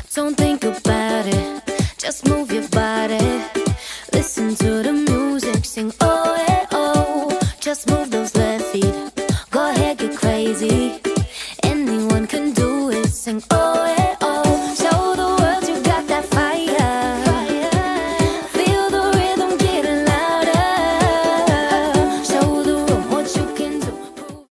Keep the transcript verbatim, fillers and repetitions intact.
Don't think about it, just move your body. Listen to the music, sing oh, eh, oh. Just move those left feet.